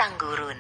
Sang Gurun.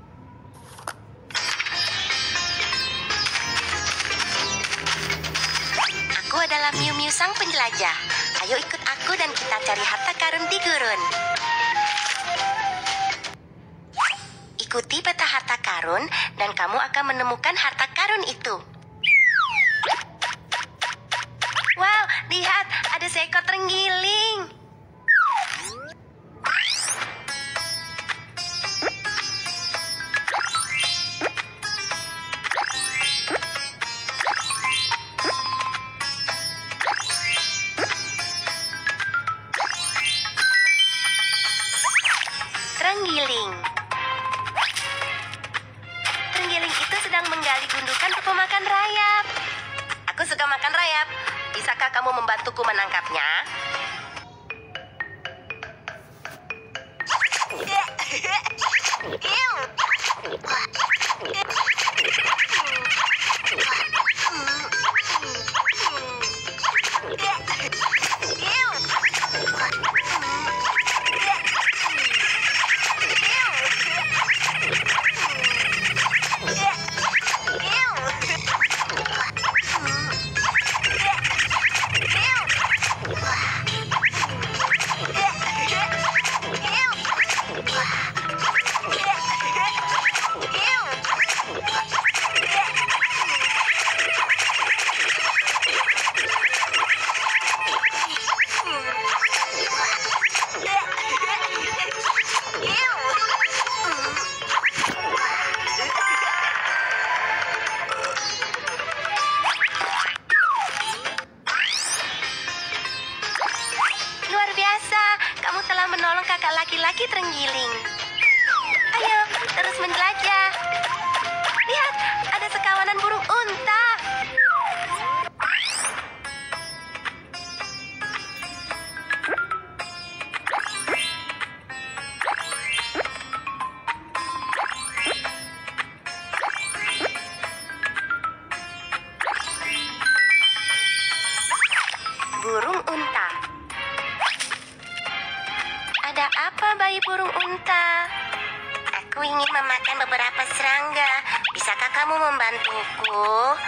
Aku adalah Miu Miu sang penjelajah. Ayo ikut aku dan kita cari harta karun di gurun. Ikuti peta harta karun dan kamu akan menemukan harta karun itu. Wow, lihat, ada seekor terenggiling. Terenggiling itu sedang menggali gundukan untuk memakan rayap. Aku suka makan rayap. Bisakah kamu membantuku menangkapnya? Menolong kakak laki-laki terenggiling. Ayo, terus menjelajah. Lihat, ada sekawanan burung unta. Burung unta. Ada apa, bayi burung unta? Aku ingin memakan beberapa serangga. Bisakah kamu membantuku?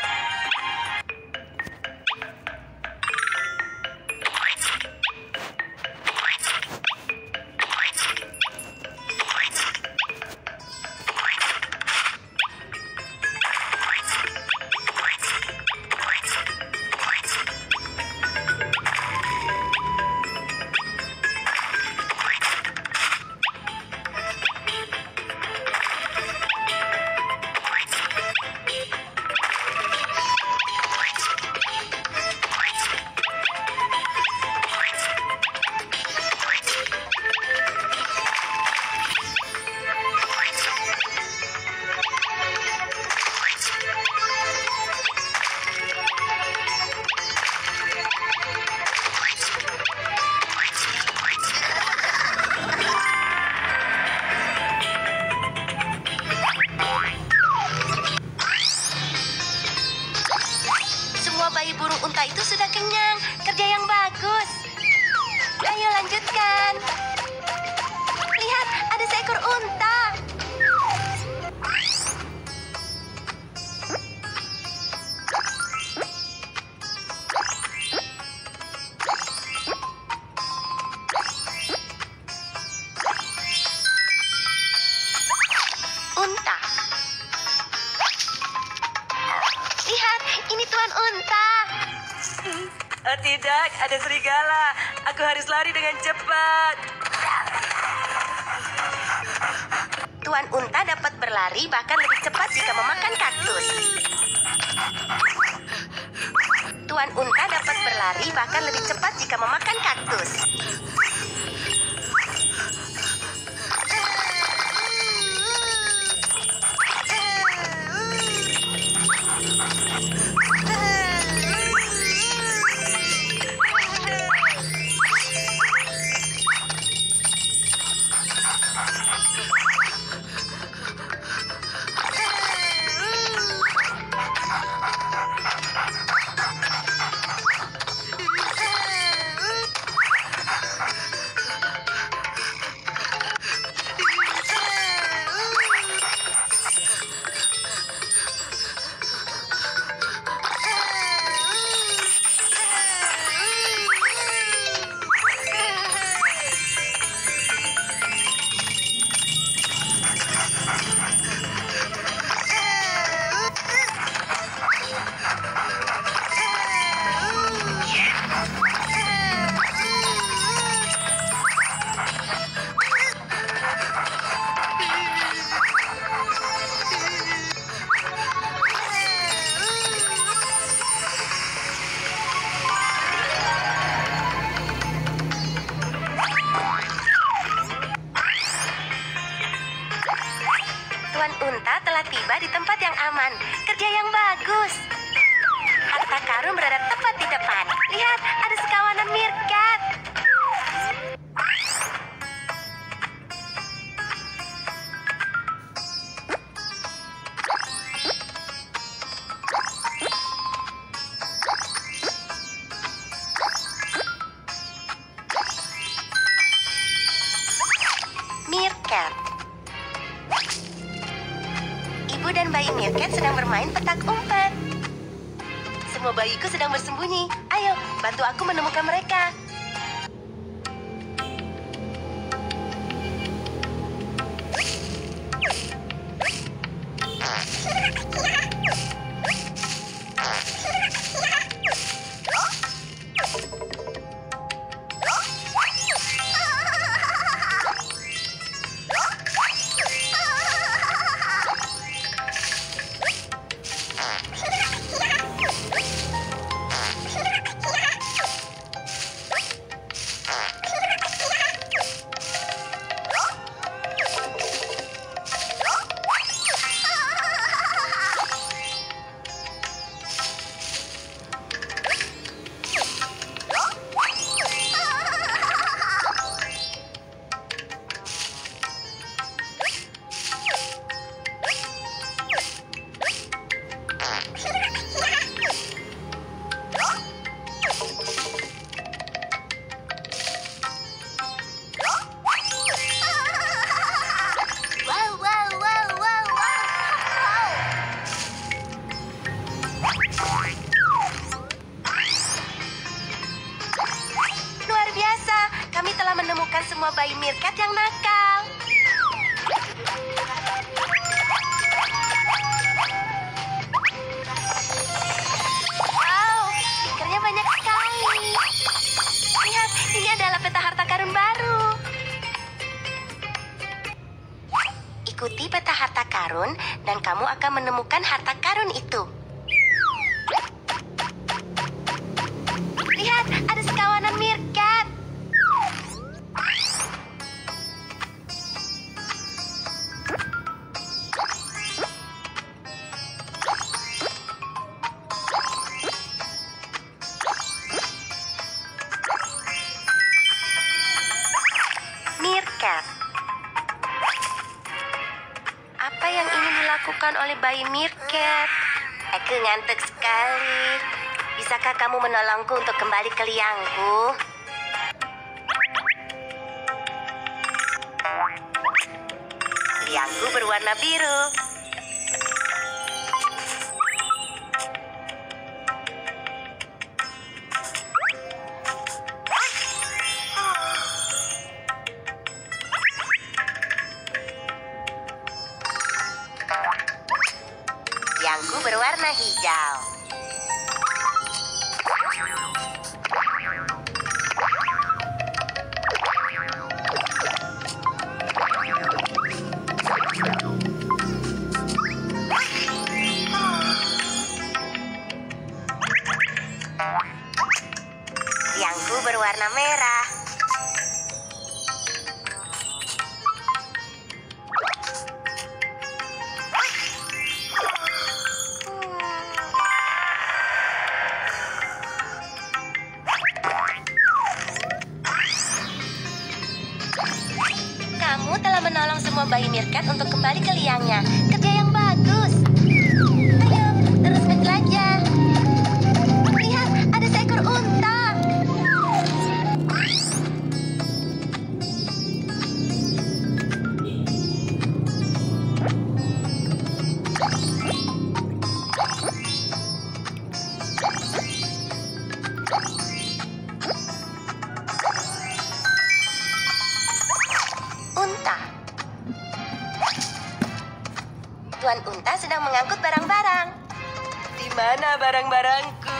Bayi burung unta itu sudah kenyang. Kerja yang bagus. Ayo lanjutkan. Lihat, ada seekor unta. Unta. Lihat, ini Tuan Unta. Oh tidak, ada serigala. Aku harus lari dengan cepat. Tuan Unta dapat berlari bahkan lebih cepat jika memakan kaktus. Tuan Unta dapat berlari bahkan lebih cepat jika memakan kaktus. Tuan Unta telah tiba di tempat yang aman. Kerja yang bagus. Harta karun berada tepat di depan. Lihat, ada sekawanan meerkat. Meerkat. Ibu dan bayi meerkat sedang bermain petak umpet. Semua bayiku sedang bersembunyi. Ayo, bantu aku menemukan mereka. Luar biasa, kami telah menemukan semua bayi meerkat yang nakal. Wow, ikannya banyak sekali. Lihat, ini adalah peta harta karun baru. Ikuti peta harta karun dan kamu akan menemukan harta karun itu. Lihat, ada sekawanan meerkat. Meerkat. Apa yang ingin dilakukan oleh bayi meerkat? Aku ngantuk sekali. Bisakah kamu menolongku untuk kembali ke liangku? Liangku berwarna biru. Liangku berwarna hijau. Liangku berwarna merah. Kamu telah menolong semua bayi meerkat untuk kembali ke liangnya. Kerja yang bagus. Ayo, terus menjelajah. Lihat, ada seekor unta. Unta. Tuan Unta sedang mengangkut barang-barang. Di mana barang-barangku?